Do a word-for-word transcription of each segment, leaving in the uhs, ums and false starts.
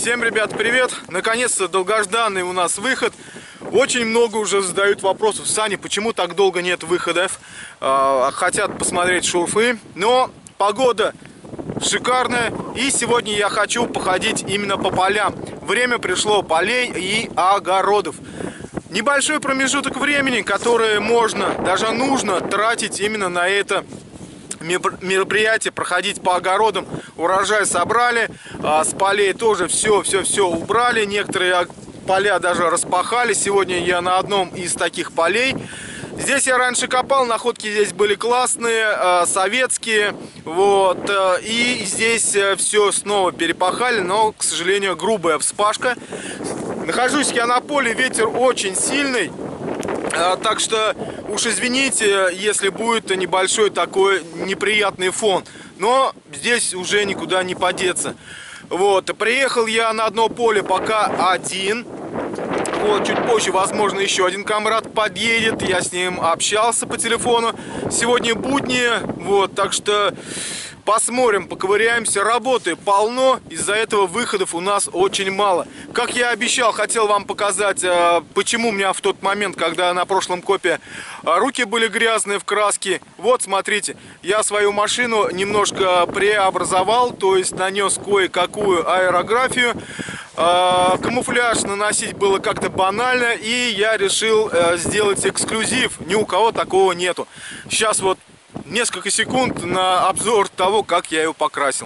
Всем, ребят, привет! Наконец-то долгожданный у нас выход. Очень много уже задают вопросов: Саня, почему так долго нет выходов? А, хотят посмотреть шурфы, но погода шикарная, и сегодня я хочу походить именно по полям. Время пришло полей и огородов. Небольшой промежуток времени, который можно, даже нужно тратить именно на это мероприятие, проходить по огородам. Урожай собрали, а с полей тоже все, все, все убрали. Некоторые поля даже распахали. Сегодня я на одном из таких полей. Здесь я раньше копал, находки здесь были классные, советские, вот, и здесь все снова перепахали, но, к сожалению, грубая вспашка. Нахожусь я на поле, ветер очень сильный, так что уж извините, если будет небольшой такой неприятный фон, но здесь уже никуда не подеться. Вот, приехал я на одно поле пока один. Вот, чуть позже, возможно, еще один камрад подъедет. Я с ним общался по телефону. Сегодня будни, вот, так что посмотрим, поковыряемся. Работы полно, из-за этого выходов у нас очень мало. Как я обещал, хотел вам показать, почему у меня в тот момент, когда на прошлом копе руки были грязные в краске. Вот, смотрите, я свою машину немножко преобразовал, то есть нанес кое-какую аэрографию. Камуфляж наносить было как-то банально, и я решил сделать эксклюзив. Ни у кого такого нету. Сейчас вот несколько секунд на обзор того, как я его покрасил.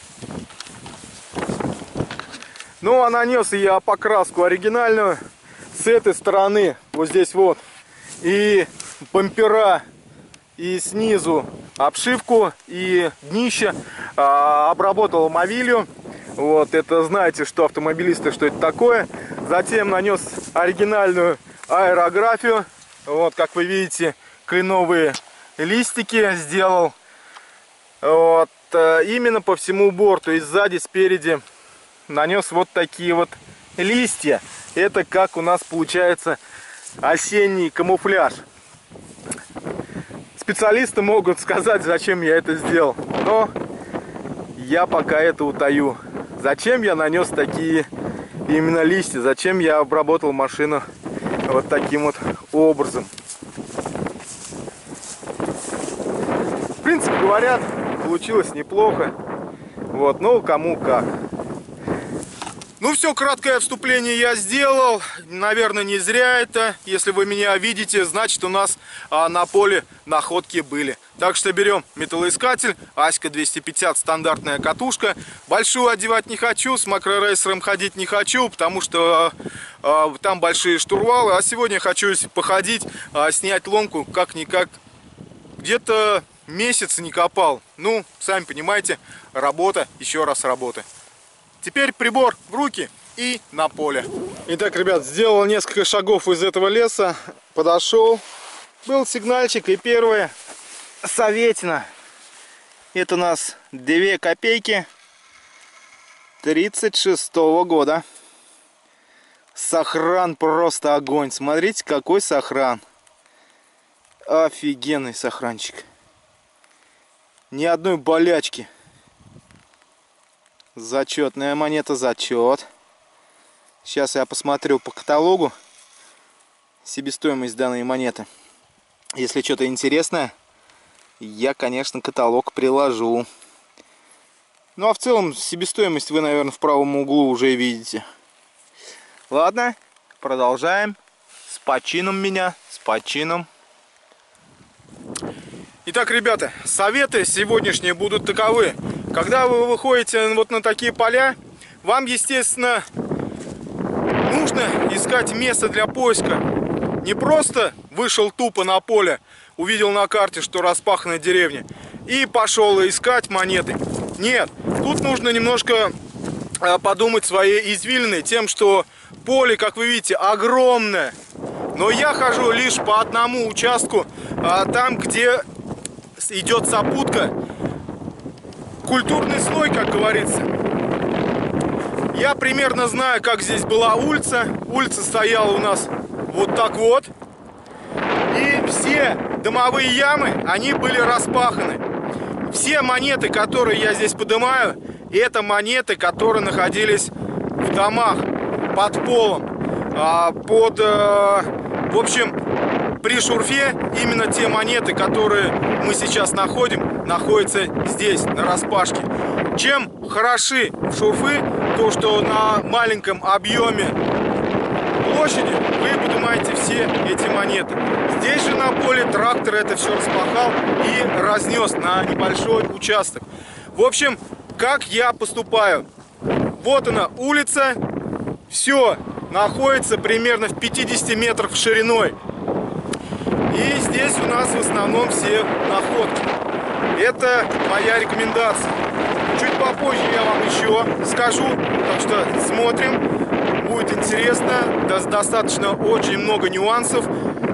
Ну, а нанес я покраску оригинальную с этой стороны, вот здесь вот, и бампера, и снизу обшивку, и днище а, обработал мовилью. Вот, это знаете, что автомобилисты, что это такое. Затем нанес оригинальную аэрографию. Вот, как вы видите, кленовые листики сделал. Вот, именно по всему борту. И сзади, спереди нанес вот такие вот листья. Это как у нас получается осенний камуфляж. Специалисты могут сказать, зачем я это сделал, но я пока это утаю. Зачем я нанес такие именно листья? Зачем я обработал машину вот таким вот образом? В принципе, говорят, получилось неплохо. Вот, ну кому как. Ну все, краткое вступление я сделал. Наверное, не зря это. Если вы меня видите, значит, у нас а, на поле находки были. Так что берем металлоискатель, Аська двести пятьдесят, стандартная катушка. Большую одевать не хочу, с макрорейсером ходить не хочу, потому что а, там большие штурвалы. А сегодня хочу походить, а, снять ломку, как-никак. Где-то месяц не копал. Ну, сами понимаете, работа, еще раз работа. Теперь прибор в руки и на поле. Итак, ребят, сделал несколько шагов из этого леса. Подошел. Был сигнальчик, и первое советина. Это у нас две копейки тридцать шестого года. Сохран просто огонь. Смотрите, какой сохран. Офигенный сохранчик. Ни одной болячки. Зачетная монета, зачет. Сейчас я посмотрю по каталогу себестоимость данной монеты. Если что-то интересное, я, конечно, каталог приложу. Ну а в целом себестоимость вы, наверное, в правом углу уже видите. Ладно, продолжаем. С почином меня, с почином. Итак, ребята, советы сегодняшние будут таковы. Когда вы выходите вот на такие поля, вам, естественно, нужно искать место для поиска. Не просто вышел тупо на поле, увидел на карте, что распахана деревня, и пошел искать монеты. Нет, тут нужно немножко подумать своей извилиной, тем, что поле, как вы видите, огромное. Но я хожу лишь по одному участку, там, где идет сопутка. Культурный слой, как говорится. Я примерно знаю, как здесь была улица. Улица стояла у нас вот так вот. И все домовые ямы, они были распаханы. Все монеты, которые я здесь поднимаю, это монеты, которые находились в домах, под полом, а, под, э, в общем, при шурфе именно те монеты, которые мы сейчас находим, находятся здесь, на распашке. Чем хороши шурфы, то что на маленьком объеме площади вы поднимаете все эти монеты. Здесь же на поле трактор это все распахал и разнес на небольшой участок. В общем, как я поступаю? Вот она улица, все находится примерно в пятидесяти метрах шириной. И здесь у нас в основном все находки. Это моя рекомендация. Чуть попозже я вам еще скажу, так что смотрим, будет интересно, достаточно очень много нюансов.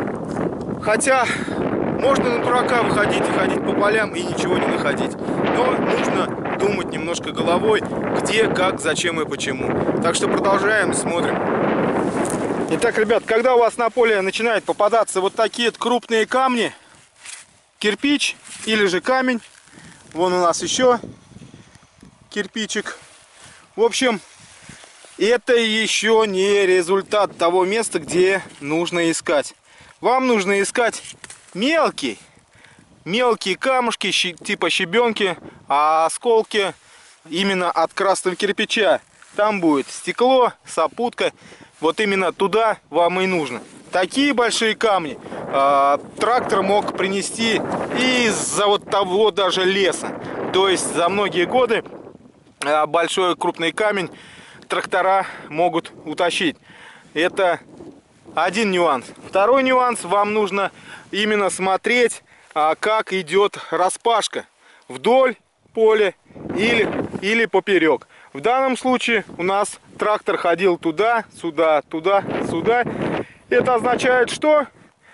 Хотя можно на дурака выходить и ходить по полям и ничего не находить. Но нужно думать немножко головой, где, как, зачем и почему. Так что продолжаем, смотрим. Итак, ребят, когда у вас на поле начинают попадаться вот такие крупные камни, кирпич или же камень, вон у нас еще кирпичик. В общем, это еще не результат того места, где нужно искать. Вам нужно искать мелкий, мелкие камушки, типа щебенки, а осколки именно от красного кирпича. Там будет стекло, сопутка. Вот именно туда вам и нужно. Такие большие камни э, трактор мог принести из-за вот того даже леса. То есть за многие годы э, большой крупный камень трактора могут утащить. Это один нюанс. Второй нюанс: вам нужно именно смотреть, э, как идет распашка вдоль поля или, или поперек. В данном случае у нас трактор ходил туда, сюда, туда, сюда. Это означает, что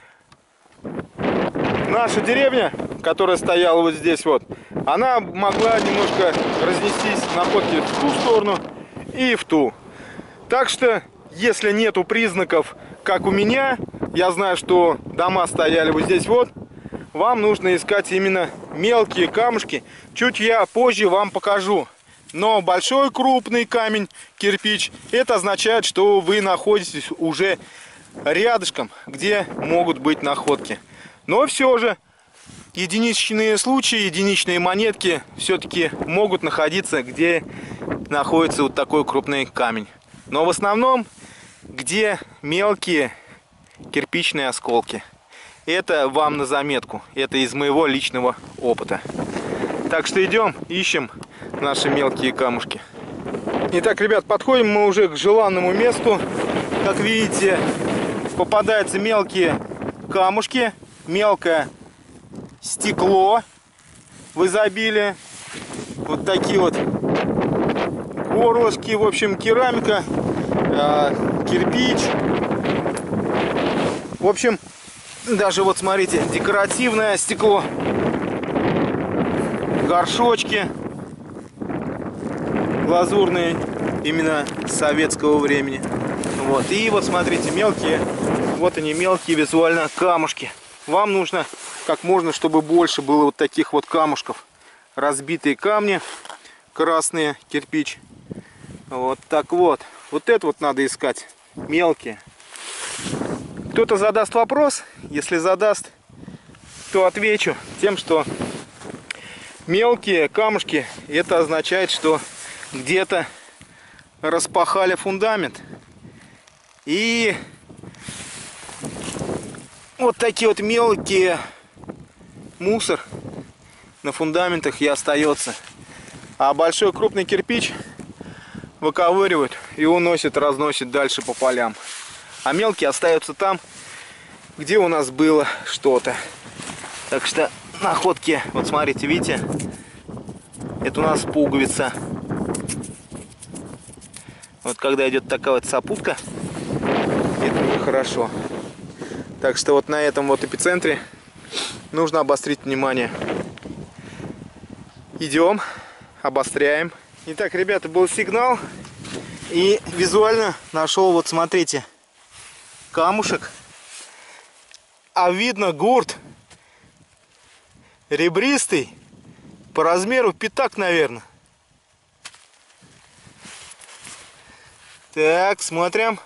наша деревня, которая стояла вот здесь вот, она могла немножко разнестись находки в ту сторону и в ту. Так что, если нету признаков, как у меня, я знаю, что дома стояли вот здесь вот, вам нужно искать именно мелкие камушки. Чуть я позже вам покажу. Но большой крупный камень, кирпич, это означает, что вы находитесь уже рядышком, где могут быть находки. Но все же единичные случаи, единичные монетки все-таки могут находиться, где находится вот такой крупный камень. Но в основном, где мелкие кирпичные осколки. Это вам на заметку. Это из моего личного опыта. Так что идем, ищем наши мелкие камушки. Итак, ребят, подходим мы уже к желанному месту. Как видите, попадаются мелкие камушки, мелкое стекло в изобилии. Вот такие вот горлышки, в общем, керамика, э, кирпич. В общем, даже вот смотрите, декоративное стекло, горшочки глазурные, именно советского времени. Вот. И вот смотрите, мелкие, вот они, мелкие визуально камушки. Вам нужно как можно, чтобы больше было вот таких вот камушков. Разбитые камни, красные, кирпич. Вот так вот. Вот это вот надо искать, мелкие. Кто-то задаст вопрос, если задаст, то отвечу тем, что мелкие камушки, это означает, что где-то распахали фундамент. И вот такие вот мелкие мусор на фундаментах и остается. А большой крупный кирпич выковыривают и уносят, разносят дальше по полям. А мелкие остаются там, где у нас было что-то. Так что находки, вот смотрите, видите, это у нас пуговица. Вот когда идет такая вот сопутка, это нехорошо. Так что вот на этом вот эпицентре нужно обострить внимание. Идем, обостряем. Итак, ребята, был сигнал. И визуально нашел, вот смотрите, камушек. А видно гурт ребристый, по размеру пятак, наверное. Так, смотрим.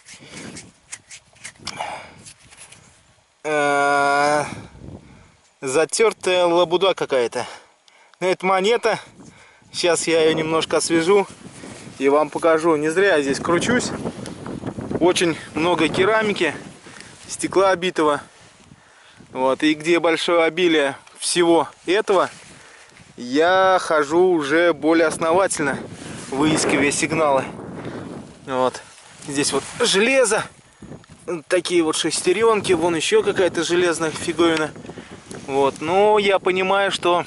А, затертая лабуда какая-то. Это монета. Сейчас я ее немножко освежу и вам покажу. Не зря я здесь кручусь. Очень много керамики, стекла битого. Вот, и где большое обилие всего этого, я хожу уже более основательно, выискивая сигналы. Вот, здесь вот железо, такие вот шестеренки, вон еще какая-то железная фиговина. Вот, но я понимаю, что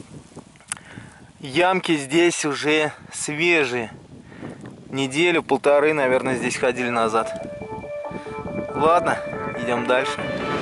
ямки здесь уже свежие. Неделю, полторы, наверное, здесь ходили назад. Ладно, идем дальше.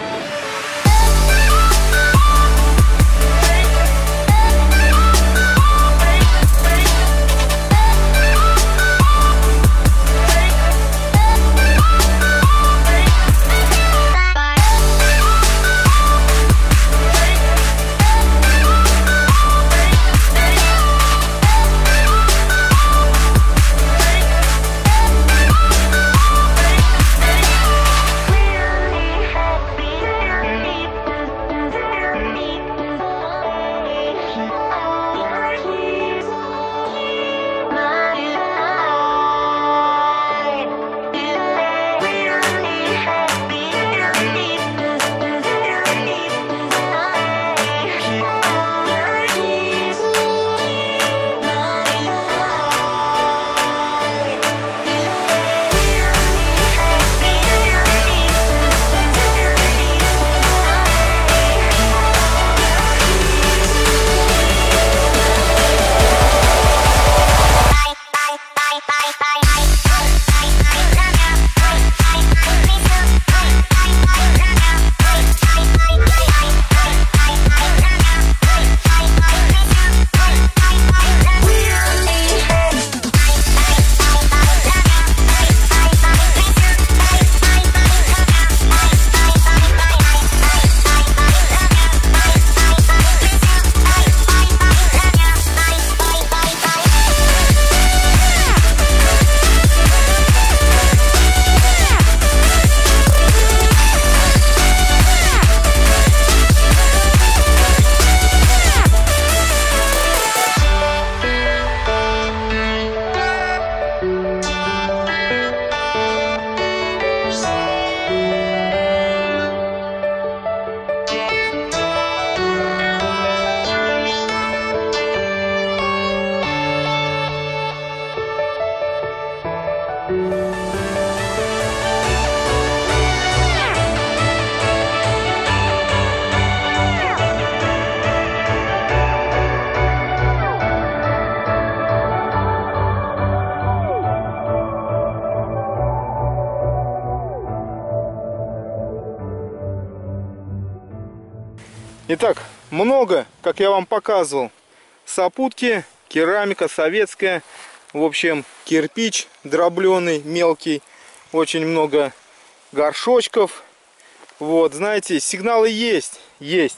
Итак, много, как я вам показывал, сопутки, керамика советская, в общем, кирпич дробленый, мелкий, очень много горшочков. Вот, знаете, сигналы есть, есть,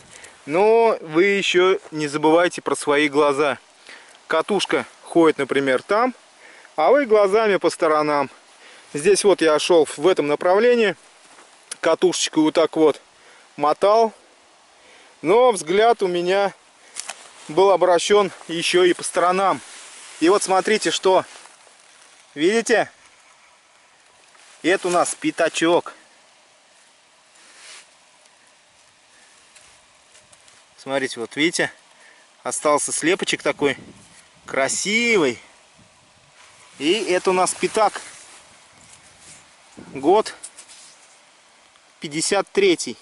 но вы еще не забывайте про свои глаза. Катушка ходит, например, там, а вы глазами по сторонам. Здесь вот я шел в этом направлении, катушечку вот так вот мотал. Но взгляд у меня был обращен еще и по сторонам. И вот смотрите, что. Видите? Это у нас пятачок. Смотрите, вот видите? Остался слепочек такой красивый. И это у нас пятак. Год пятьдесят третий.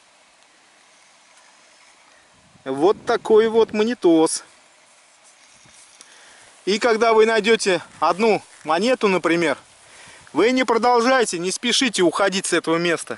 Вот такой вот монетоз. И когда вы найдете одну монету, например, вы не продолжайте, не спешите уходить с этого места.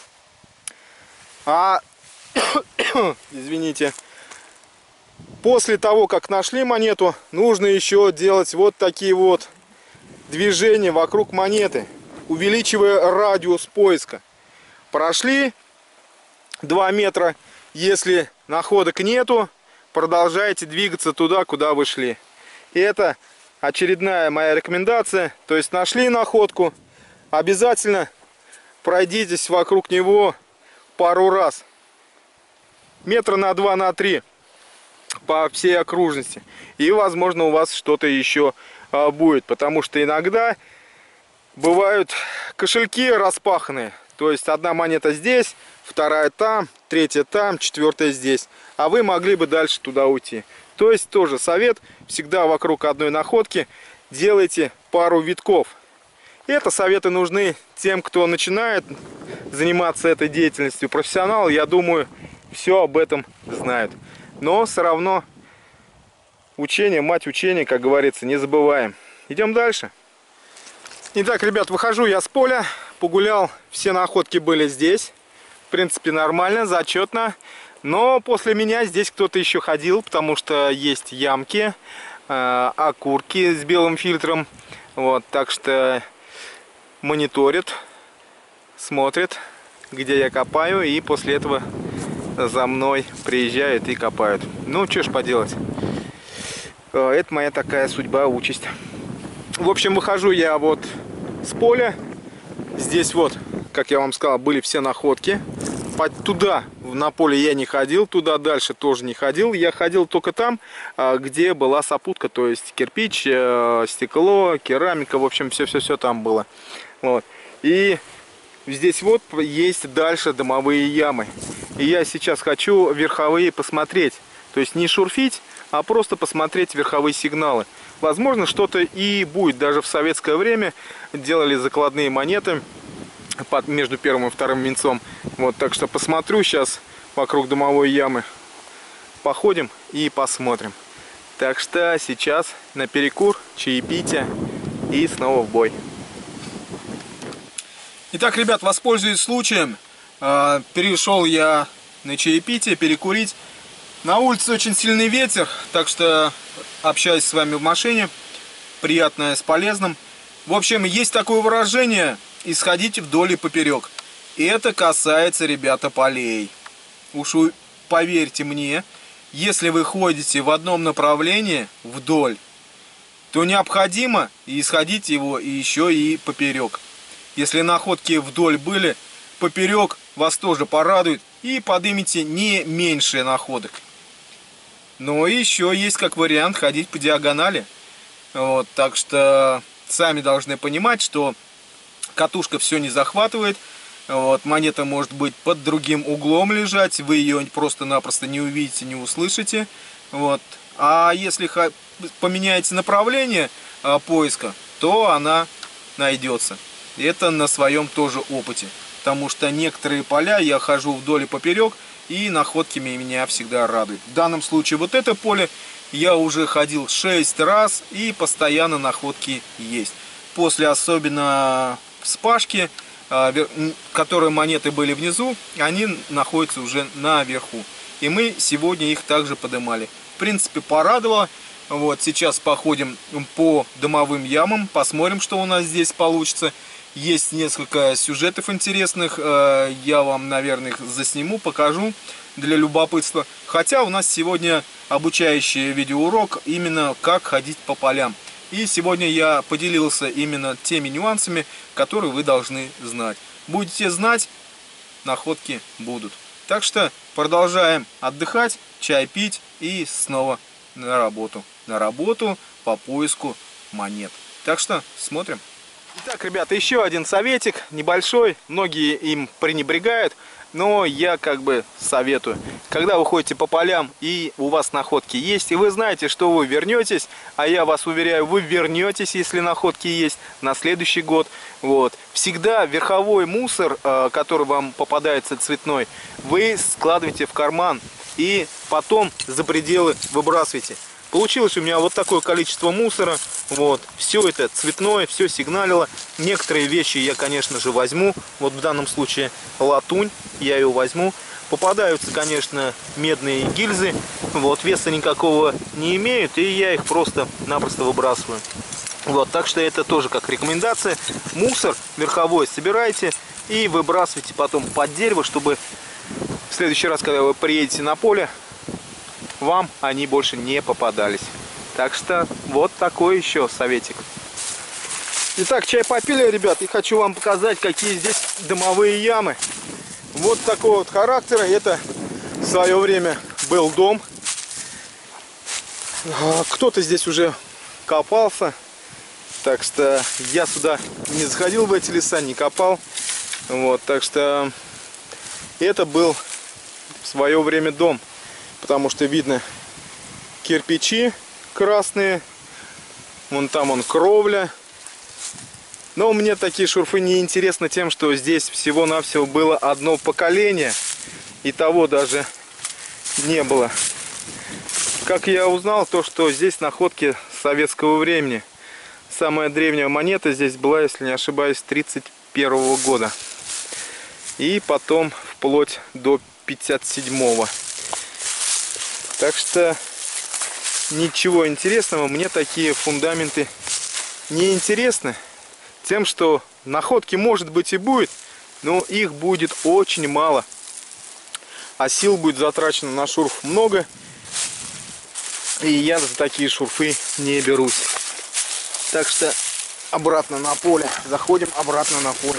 А, извините, после того, как нашли монету, нужно еще делать вот такие вот движения вокруг монеты, увеличивая радиус поиска. Прошли два метра. Если находок нету, продолжайте двигаться туда, куда вы шли. И это очередная моя рекомендация. То есть нашли находку, обязательно пройдитесь вокруг него пару раз. Метра на два, на три по всей окружности. И возможно у вас что-то еще а, будет. Потому что иногда бывают кошельки распаханные. То есть одна монета здесь, вторая там, третья там, четвертая здесь. А вы могли бы дальше туда уйти. То есть тоже совет, всегда вокруг одной находки делайте пару витков. И это советы нужны тем, кто начинает заниматься этой деятельностью. Профессионалы, я думаю, все об этом знают. Но все равно учение, мать учения, как говорится, не забываем. Идем дальше. Итак, ребят, выхожу я с поля, погулял, все находки были здесь. В принципе, нормально, зачетно. Но после меня здесь кто-то еще ходил, потому что есть ямки, э, окурки с белым фильтром. Вот, так что мониторят, смотрят, где я копаю, и после этого за мной приезжают и копают. Ну, что ж поделать. Э, это моя такая судьба, участь. В общем, выхожу я вот с поля. Здесь вот, как я вам сказал, были все находки. Туда, на поле я не ходил, туда дальше тоже не ходил. Я ходил только там, где была сопутка, то есть кирпич, стекло, керамика, в общем, все-все-все там было. Вот. И здесь вот есть дальше дымовые ямы. И я сейчас хочу верховые посмотреть. То есть не шурфить, а просто посмотреть верховые сигналы. Возможно, что-то и будет. Даже в советское время делали закладные монеты под, между первым и вторым венцом. Вот, так что посмотрю сейчас вокруг дымовой ямы. Походим и посмотрим. Так что сейчас на перекур, чаепитие и снова в бой. Итак, ребят, воспользуюсь случаем. Перешел я на чаепитие, перекурить. На улице очень сильный ветер, так что общаюсь с вами в машине. Приятное с полезным. В общем, есть такое выражение: исходите вдоль и поперек. И это касается, ребята, полей. Уж поверьте мне, если вы ходите в одном направлении вдоль, то необходимо исходить его и еще и поперек. Если находки вдоль были, поперек вас тоже порадует и поднимете не меньше находок. Но еще есть как вариант ходить по диагонали. Вот, так что сами должны понимать, что катушка все не захватывает. Вот, монета может быть под другим углом лежать, вы ее просто-напросто не увидите, не услышите. Вот. А если поменяете направление а, поиска, то она найдется. Это на своем тоже опыте. Потому что некоторые поля я хожу вдоль и поперек, и находки меня всегда радуют. В данном случае вот это поле я уже ходил шесть раз, и постоянно находки есть. После особенно вспашки, которые монеты были внизу, они находятся уже наверху. И мы сегодня их также поднимали. В принципе, порадовало. Вот, сейчас походим по дымовым ямам, посмотрим, что у нас здесь получится. Есть несколько сюжетов интересных, я вам, наверное, их засниму, покажу для любопытства. Хотя у нас сегодня обучающий видеоурок именно как ходить по полям. И сегодня я поделился именно теми нюансами, которые вы должны знать. Будете знать, находки будут. Так что продолжаем отдыхать, чай пить и снова на работу. На работу по поиску монет. Так что смотрим. Итак, ребята, еще один советик небольшой. Многие им пренебрегают, но я как бы советую. Когда вы ходите по полям и у вас находки есть, и вы знаете, что вы вернетесь, а я вас уверяю, вы вернетесь, если находки есть, на следующий год. Вот. Всегда верховой мусор, который вам попадается цветной, вы складываете в карман и потом за пределы выбрасываете. Получилось у меня вот такое количество мусора. Вот. Все это цветное, все сигналило. Некоторые вещи я, конечно же, возьму. Вот в данном случае латунь, я ее возьму. Попадаются, конечно, медные гильзы. Вот, веса никакого не имеют, и я их просто-напросто выбрасываю. Вот, так что это тоже как рекомендация. Мусор верховой собирайте и выбрасывайте потом под дерево, чтобы в следующий раз, когда вы приедете на поле, вам они больше не попадались. Так что вот такой еще советик. Итак, чай попили, ребят, и хочу вам показать, какие здесь дымовые ямы. Вот такого вот характера. Это в свое время был дом. Кто-то здесь уже копался. Так что я сюда не заходил, в эти леса, не копал. Вот, так что это был в свое время дом. Потому что видно кирпичи красные. Вон там он кровля. Но мне такие шурфы не интересны тем, что здесь всего-навсего было одно поколение. И того даже не было. Как я узнал, то что здесь находки советского времени. Самая древняя монета здесь была, если не ошибаюсь, тридцать первого года. И потом вплоть до пятьдесят седьмого. Так что ничего интересного. Мне такие фундаменты не интересны. Тем, что находки может быть и будет, но их будет очень мало. А сил будет затрачено на шурф много. И я за такие шурфы не берусь. Так что обратно на поле. Заходим обратно на поле.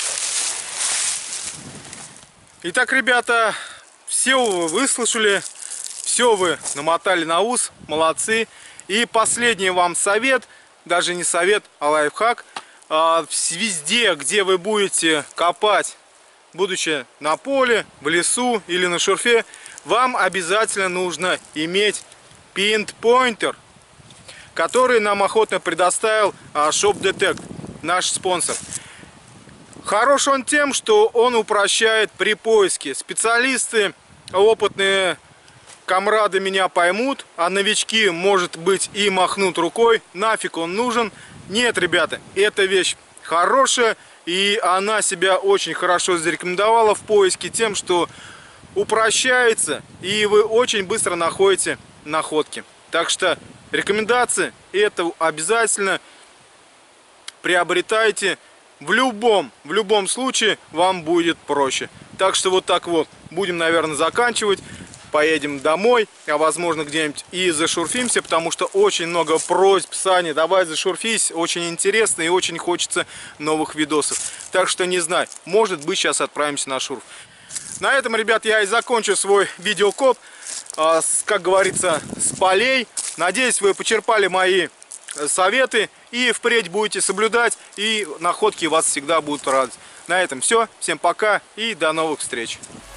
Итак, ребята, все вы выслушали. Все вы намотали на ус. Молодцы. И последний вам совет. Даже не совет, а лайфхак. Везде, где вы будете копать, будучи на поле, в лесу или на шурфе, вам обязательно нужно иметь пинпоинтер, который нам охотно предоставил Shop Detect, наш спонсор. Хорош он тем, что он упрощает при поиске. Специалисты, опытные комрады меня поймут, а новички, может быть, и махнут рукой. Нафиг он нужен? Нет, ребята, эта вещь хорошая, и она себя очень хорошо зарекомендовала в поиске тем, что упрощается, и вы очень быстро находите находки. Так что рекомендации, это обязательно приобретайте. В любом, в любом случае вам будет проще. Так что вот так вот будем, наверное, заканчивать. Поедем домой, а возможно где-нибудь и зашурфимся, потому что очень много просьб: Саня, давай зашурфись, очень интересно и очень хочется новых видосов. Так что не знаю, может быть сейчас отправимся на шурф. На этом, ребят, я и закончу свой видеокоп, как говорится, с полей. Надеюсь, вы почерпали мои советы и впредь будете соблюдать, и находки вас всегда будут радовать. На этом все, всем пока и до новых встреч.